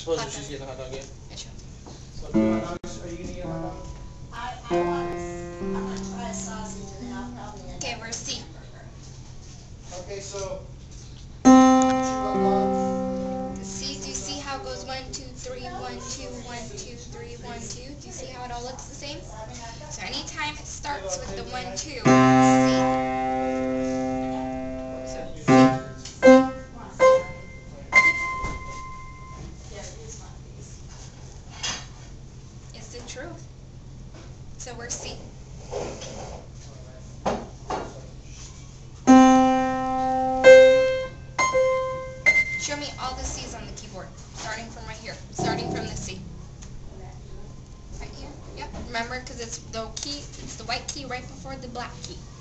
Suppose you should get the hot dog, yeah? Yeah, sure. So, hot dogs, are you gonna get a hot dog? I'm gonna try a sausage and then I'll probably end Okay, up we're with C. a hamburger. Okay, so, two hot dogs. See, do you see how it goes 1, 2, 3, 1, 2, 1, 2, 3, 1, 2? Do you see how it all looks the same? So anytime it starts with the 1, 2, C. So C. It's the truth. So we're C. Show me all the C's on the keyboard, starting from right here, starting from the C. Right here, yep. Remember, because it's the key, it's the white key right before the black key.